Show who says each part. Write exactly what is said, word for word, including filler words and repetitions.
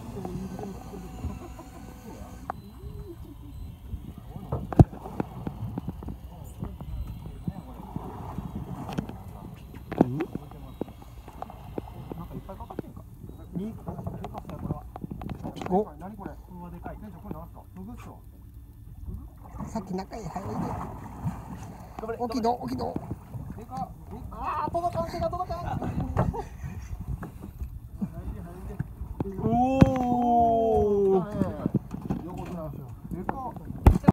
Speaker 1: お、何これ？うわでかい。店長これなんすか？フグっすよ。さっき中に入れて。大きいの、大きいの。でか。ああ、届かん、手が届かん。